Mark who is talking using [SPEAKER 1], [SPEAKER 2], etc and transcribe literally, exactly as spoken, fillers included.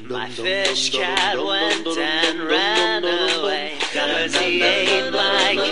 [SPEAKER 1] My fish cat went and ran away, 'cause he ate my